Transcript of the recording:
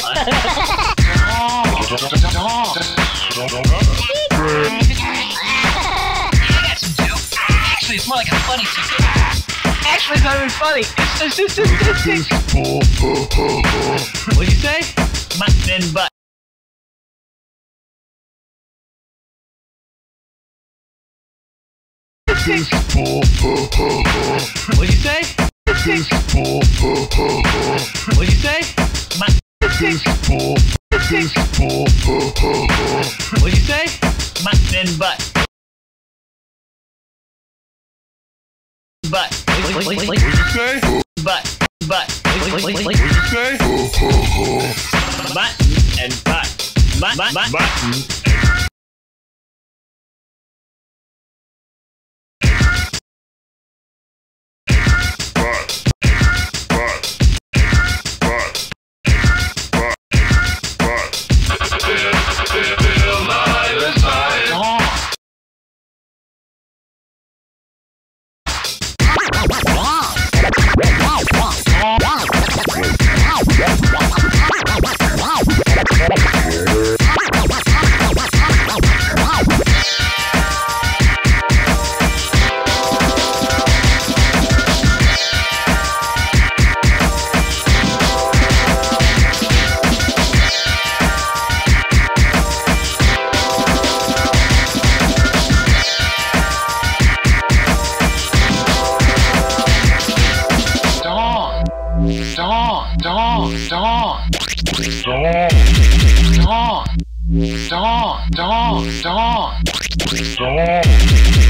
Actually, it's more like a funny secret. Actually, it's not even funny. It's What'd you say? Then but. What'd you say? What'd you say? What'd you say? Then but. But. What'd you say? But. What'd you say? Button and but. Button. Dawn.